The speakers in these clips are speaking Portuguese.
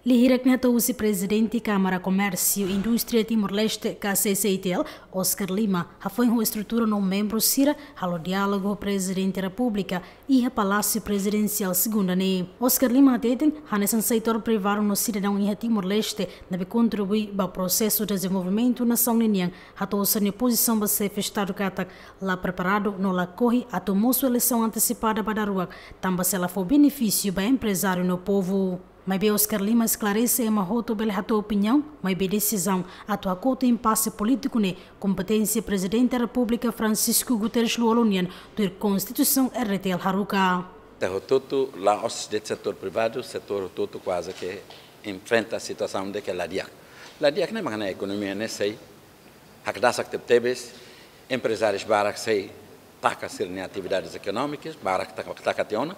Lihirak na o presidente Câmara Comércio e Indústria Timor-Leste, KCCITL, Oscar Lima, foi uma estrutura no membro Sira, ao diálogo presidente da República e a Palácio Presidencial segunda ne. Oscar Lima atendem a nesse setor privado no cidadão em Timor-Leste, deve contribuir para o processo de desenvolvimento nação ninian, a toda a posição para ser festado katak lá preparado no la corre a tomar sua eleição antecipada para a rua, também se ela for benefício para empresário no povo. Mas bem Oscar Lima esclarece uma rota pela tua opinião, mas bem decisão a tua cota impasse político ne competência presidente da República Francisco Guterres Lualonian do Constituição RTL Haruka. Todo lá os do setor privado, setor todo quase que enfrenta a situação de que la diak nem magana economia ne sei, hakdasak tebes empresários barak sei taca ser em atividades econômicas, barak taca teona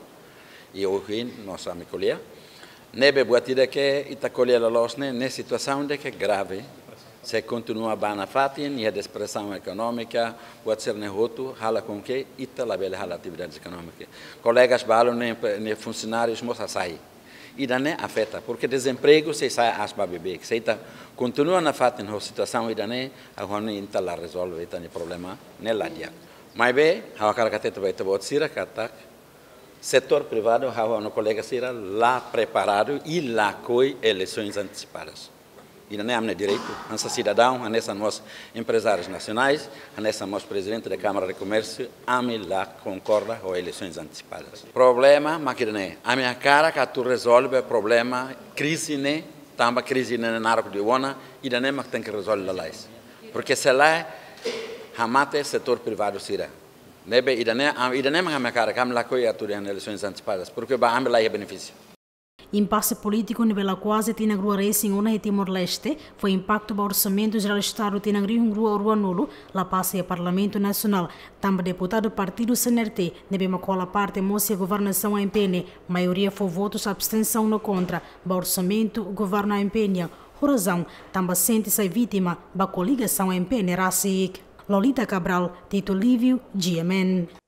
e hoje nossa amicolia nebe buatida que itacolhe la losne ne situação de que grave se continua bana fatin e a expressão econômica pode ser nehoto hala com que ita la bela hala atividades econômicas colegas balam ne funcionários moça sai e dane afeta porque desemprego se sai asba bebê que se ita continua na fatin ho situação e dane a hone inta la resolve ita ne problema nella dia mas be ha cara cateta vai te botsira katak setor privado, o colega será lá preparado e lá coi eleições antecipadas. E não é amne direito, nossa cidadão, nessa nós empresários nacionais, nessa nós presidente da Câmara de Comércio, ame lá concorda com eleições antecipadas. Problema, mas que não é, a minha cara que tu resolve o problema, crise né, também crise na narco de ona e não é mas tem que resolver lá. Porque se lá, hamate setor privado será. Nebe idane mga cara kam la coi aturia nas eleições antecipadas porque ba ambe lá é benefício. Impasse político nível quase tinha grua racing ona e Timor-Leste foi impacto para o orçamento geral do Estado tinha grua rua nulo lá passe ao Parlamento Nacional também deputado do partido CNRT nebe macola parte moça governação a empenha maioria foi votos abstenção no contra para orçamento governo a empenha razão também sente-se vítima da coligação a empenha Rasic. Lolita Cabral, Tito Lívio, GMN.